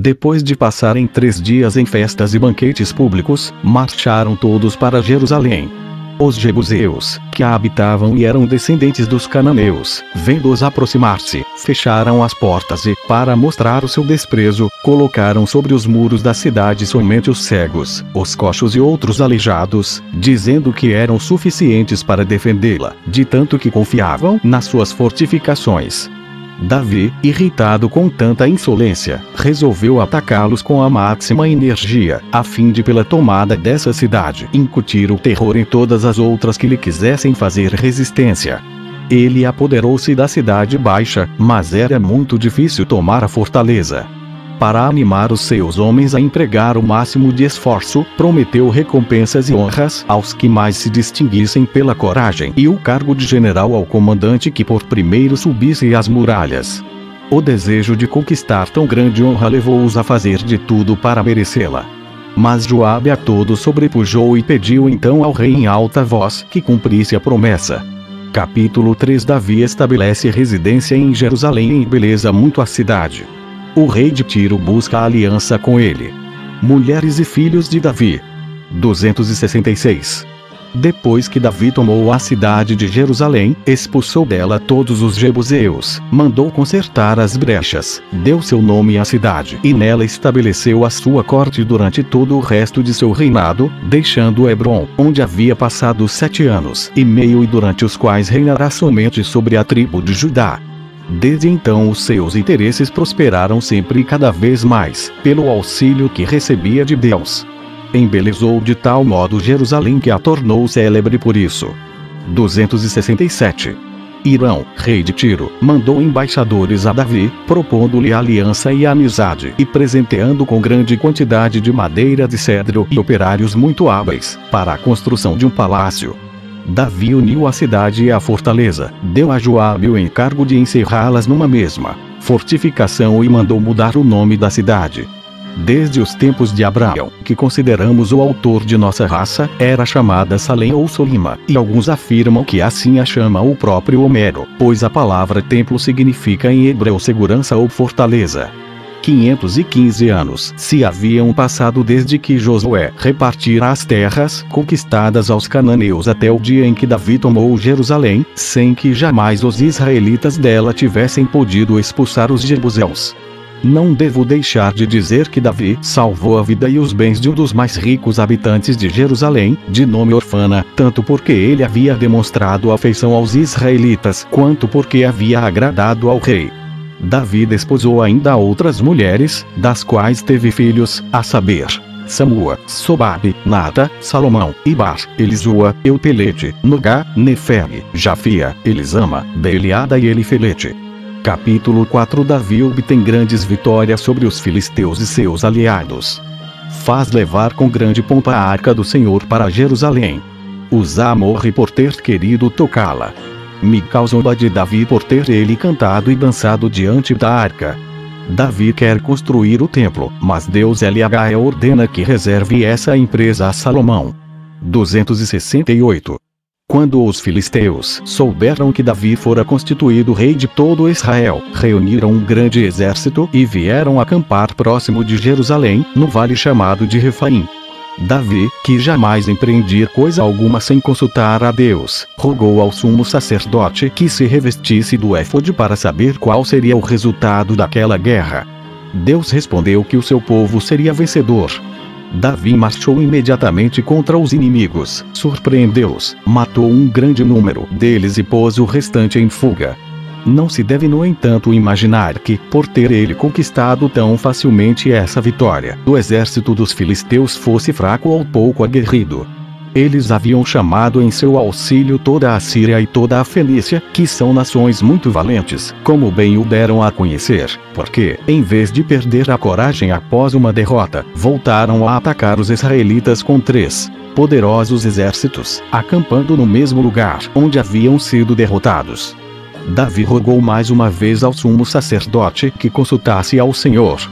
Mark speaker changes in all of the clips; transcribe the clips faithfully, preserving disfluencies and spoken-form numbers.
Speaker 1: Depois de passarem três dias em festas e banquetes públicos, marcharam todos para Jerusalém. Os jebuseus, que a habitavam e eram descendentes dos cananeus, vendo-os aproximar-se, fecharam as portas e, para mostrar o seu desprezo, colocaram sobre os muros da cidade somente os cegos, os coxos e outros aleijados, dizendo que eram suficientes para defendê-la, de tanto que confiavam nas suas fortificações. Davi, irritado com tanta insolência, resolveu atacá-los com a máxima energia, a fim de, pela tomada dessa cidade, incutir o terror em todas as outras que lhe quisessem fazer resistência. Ele apoderou-se da cidade baixa, mas era muito difícil tomar a fortaleza. Para animar os seus homens a empregar o máximo de esforço, prometeu recompensas e honras aos que mais se distinguissem pela coragem e o cargo de general ao comandante que por primeiro subisse às muralhas. O desejo de conquistar tão grande honra levou-os a fazer de tudo para merecê-la. Mas Joabe a todos sobrepujou e pediu então ao rei em alta voz que cumprisse a promessa. Capítulo três. Davi estabelece residência em Jerusalém e embeleza muito a cidade. O rei de Tiro busca aliança com ele. Mulheres e filhos de Davi. duzentos e sessenta e seis. Depois que Davi tomou a cidade de Jerusalém, expulsou dela todos os jebuseus, mandou consertar as brechas, deu seu nome à cidade e nela estabeleceu a sua corte durante todo o resto de seu reinado, deixando Hebrom, onde havia passado sete anos e meio e durante os quais reinará somente sobre a tribo de Judá. Desde então os seus interesses prosperaram sempre e cada vez mais, pelo auxílio que recebia de Deus. Embelezou de tal modo Jerusalém que a tornou célebre por isso. duzentos e sessenta e sete. Irão, rei de Tiro, mandou embaixadores a Davi, propondo-lhe aliança e amizade e presenteando com grande quantidade de madeira de cedro e operários muito hábeis, para a construção de um palácio. Davi uniu a cidade e a fortaleza, deu a Joabe o encargo de encerrá-las numa mesma fortificação e mandou mudar o nome da cidade. Desde os tempos de Abraão, que consideramos o autor de nossa raça, era chamada Salém ou Solima, e alguns afirmam que assim a chama o próprio Homero, pois a palavra templo significa em hebreu segurança ou fortaleza. quinhentos e quinze anos se haviam passado desde que Josué repartira as terras conquistadas aos cananeus até o dia em que Davi tomou Jerusalém, sem que jamais os israelitas dela tivessem podido expulsar os jebuseus. Não devo deixar de dizer que Davi salvou a vida e os bens de um dos mais ricos habitantes de Jerusalém, de nome Orfana, tanto porque ele havia demonstrado afeição aos israelitas, quanto porque havia agradado ao rei. Davi desposou ainda outras mulheres, das quais teve filhos, a saber, Samua, Sobabe, Nata, Salomão, Ibar, Elisua, Eupelete, Nogá, Nefeg, Jafia, Elisama, Beeliada e Elifelete. Capítulo quatro. Davi obtém grandes vitórias sobre os filisteus e seus aliados. Faz levar com grande pompa a arca do Senhor para Jerusalém. Uzá morre por ter querido tocá-la. Mical zomba de Davi por ter ele cantado e dançado diante da arca. Davi quer construir o templo, mas Deus lhe ordena que reserve essa empresa a Salomão. duzentos e sessenta e oito. Quando os filisteus souberam que Davi fora constituído rei de todo Israel, reuniram um grande exército e vieram acampar próximo de Jerusalém, no vale chamado de Refaim. Davi, que jamais empreendia coisa alguma sem consultar a Deus, rogou ao sumo sacerdote que se revestisse do éfode para saber qual seria o resultado daquela guerra. Deus respondeu que o seu povo seria vencedor. Davi marchou imediatamente contra os inimigos, surpreendeu-os, matou um grande número deles e pôs o restante em fuga. Não se deve, no entanto, imaginar que, por ter ele conquistado tão facilmente essa vitória, o exército dos filisteus fosse fraco ou pouco aguerrido. Eles haviam chamado em seu auxílio toda a Síria e toda a Fenícia, que são nações muito valentes, como bem o deram a conhecer, porque, em vez de perder a coragem após uma derrota, voltaram a atacar os israelitas com três poderosos exércitos, acampando no mesmo lugar onde haviam sido derrotados. Davi rogou mais uma vez ao sumo sacerdote que consultasse ao Senhor.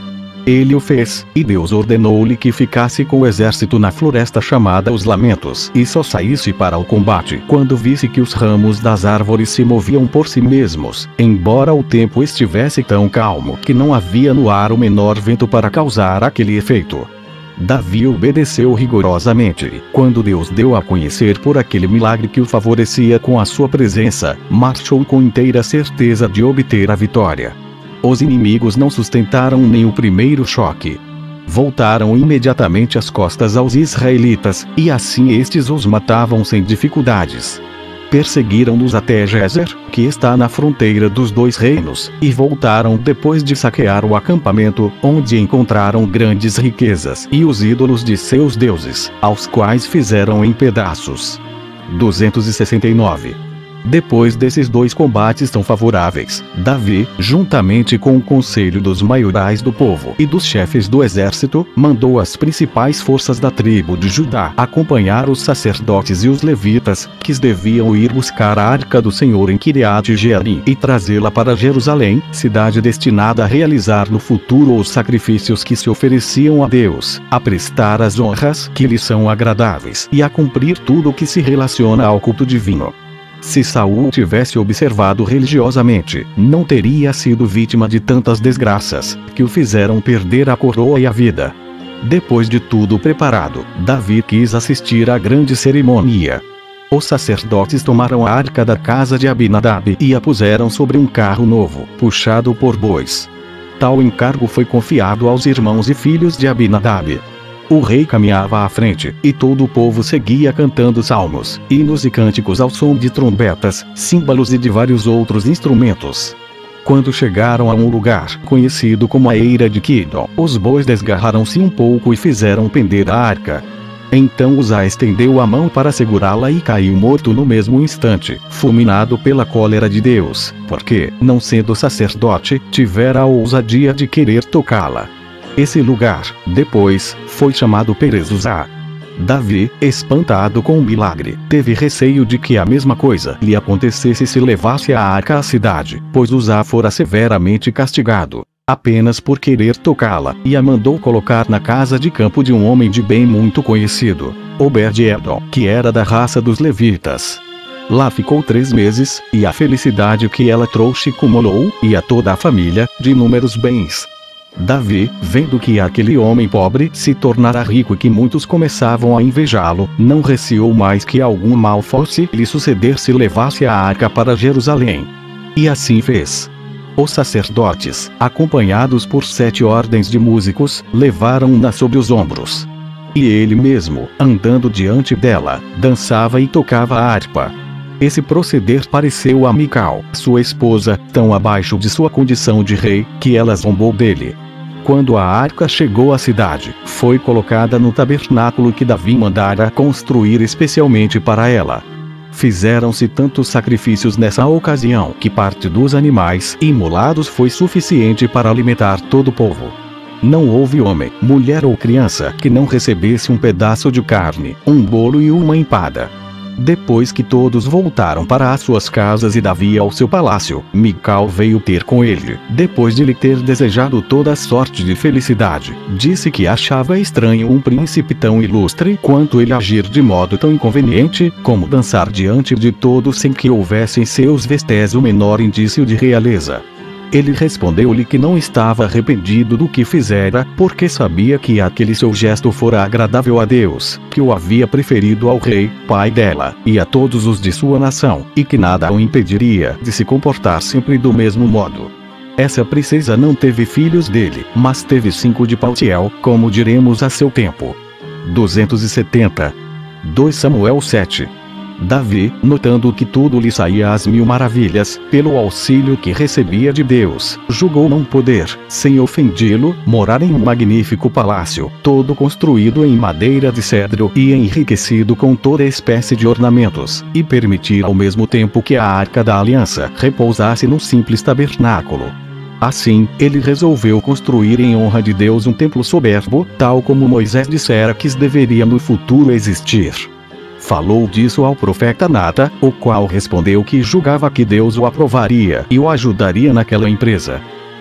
Speaker 1: Ele o fez, e Deus ordenou-lhe que ficasse com o exército na floresta chamada Os Lamentos e só saísse para o combate quando visse que os ramos das árvores se moviam por si mesmos, embora o tempo estivesse tão calmo que não havia no ar o menor vento para causar aquele efeito. Davi obedeceu rigorosamente. Quando Deus deu a conhecer por aquele milagre que o favorecia com a sua presença, marchou com inteira certeza de obter a vitória. Os inimigos não sustentaram nem o primeiro choque. Voltaram imediatamente as costas aos israelitas, e assim estes os matavam sem dificuldades. Perseguiram-nos até Gezer, que está na fronteira dos dois reinos, e voltaram depois de saquear o acampamento, onde encontraram grandes riquezas e os ídolos de seus deuses, aos quais fizeram em pedaços. duzentos e sessenta e nove. Depois desses dois combates tão favoráveis, Davi, juntamente com o conselho dos maiorais do povo e dos chefes do exército, mandou as principais forças da tribo de Judá acompanhar os sacerdotes e os levitas, que deviam ir buscar a arca do Senhor em Kiriat-Jearim e trazê-la para Jerusalém, cidade destinada a realizar no futuro os sacrifícios que se ofereciam a Deus, a prestar as honras que lhe são agradáveis e a cumprir tudo o que se relaciona ao culto divino. Se Saul tivesse observado religiosamente, não teria sido vítima de tantas desgraças, que o fizeram perder a coroa e a vida. Depois de tudo preparado, Davi quis assistir à grande cerimônia. Os sacerdotes tomaram a arca da casa de Abinadab e a puseram sobre um carro novo, puxado por bois. Tal encargo foi confiado aos irmãos e filhos de Abinadab. O rei caminhava à frente, e todo o povo seguia cantando salmos, hinos e cânticos ao som de trombetas, símbolos e de vários outros instrumentos. Quando chegaram a um lugar conhecido como a Eira de Quidom, os bois desgarraram-se um pouco e fizeram pender a arca. Então Uzá estendeu a mão para segurá-la e caiu morto no mesmo instante, fulminado pela cólera de Deus, porque, não sendo sacerdote, tivera a ousadia de querer tocá-la. Esse lugar, depois, foi chamado Perez-Uzá. Davi, espantado com o milagre, teve receio de que a mesma coisa lhe acontecesse se levasse a arca à cidade, pois Uzá fora severamente castigado, apenas por querer tocá-la, e a mandou colocar na casa de campo de um homem de bem muito conhecido, Obed-Edom, que era da raça dos levitas. Lá ficou três meses, e a felicidade que ela trouxe cumulou, e a toda a família, de inúmeros bens. Davi, vendo que aquele homem pobre se tornara rico e que muitos começavam a invejá-lo, não receou mais que algum mal fosse lhe suceder se levasse a arca para Jerusalém. E assim fez. Os sacerdotes, acompanhados por sete ordens de músicos, levaram-na sobre os ombros. E ele mesmo, andando diante dela, dançava e tocava a harpa. Esse proceder pareceu a Mical, sua esposa, tão abaixo de sua condição de rei, que ela zombou dele. Quando a arca chegou à cidade, foi colocada no tabernáculo que Davi mandara construir especialmente para ela. Fizeram-se tantos sacrifícios nessa ocasião que parte dos animais imolados foi suficiente para alimentar todo o povo. Não houve homem, mulher ou criança que não recebesse um pedaço de carne, um bolo e uma empada. Depois que todos voltaram para as suas casas e Davi ao seu palácio, Mical veio ter com ele. Depois de lhe ter desejado toda sorte de felicidade, disse que achava estranho um príncipe tão ilustre quanto ele agir de modo tão inconveniente, como dançar diante de todos sem que houvesse em seus vestes o menor indício de realeza. Ele respondeu-lhe que não estava arrependido do que fizera, porque sabia que aquele seu gesto fora agradável a Deus, que o havia preferido ao rei, pai dela, e a todos os de sua nação, e que nada o impediria de se comportar sempre do mesmo modo. Essa princesa não teve filhos dele, mas teve cinco de Paltiel, como diremos a seu tempo. duzentos e setenta. dois Samuel sete. Davi, notando que tudo lhe saía às mil maravilhas, pelo auxílio que recebia de Deus, julgou não poder, sem ofendê-lo, morar em um magnífico palácio, todo construído em madeira de cedro e enriquecido com toda espécie de ornamentos, e permitir ao mesmo tempo que a arca da aliança repousasse num simples tabernáculo. Assim, ele resolveu construir em honra de Deus um templo soberbo, tal como Moisés dissera que deveria no futuro existir. Falou disso ao profeta Natan, o qual respondeu que julgava que Deus o aprovaria e o ajudaria naquela empresa.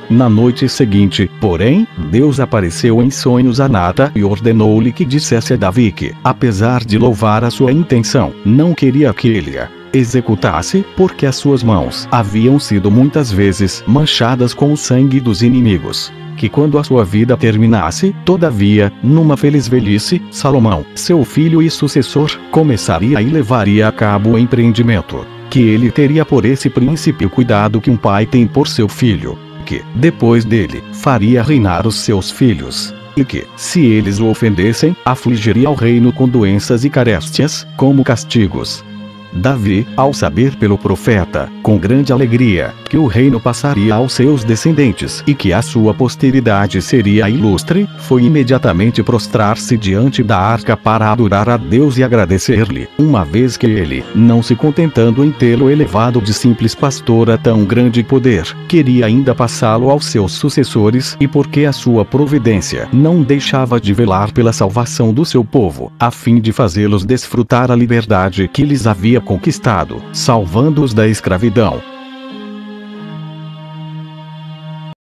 Speaker 1: Na noite seguinte, porém, Deus apareceu em sonhos a Natan e ordenou-lhe que dissesse a Davi que, apesar de louvar a sua intenção, não queria que ele a executasse, porque as suas mãos haviam sido muitas vezes manchadas com o sangue dos inimigos. Que quando a sua vida terminasse, todavia, numa feliz velhice, Salomão, seu filho e sucessor, começaria e levaria a cabo o empreendimento. Que ele teria por esse príncipe o cuidado que um pai tem por seu filho. Que, depois dele, faria reinar os seus filhos. E que, se eles o ofendessem, afligiria o reino com doenças e carestías, como castigos. Davi, ao saber pelo profeta, com grande alegria, que o reino passaria aos seus descendentes e que a sua posteridade seria ilustre, foi imediatamente prostrar-se diante da arca para adorar a Deus e agradecer-lhe, uma vez que ele, não se contentando em tê-lo elevado de simples pastor a tão grande poder, queria ainda passá-lo aos seus sucessores e porque a sua providência não deixava de velar pela salvação do seu povo, a fim de fazê-los desfrutar a liberdade que lhes havia conquistado, salvando-os da escravidão.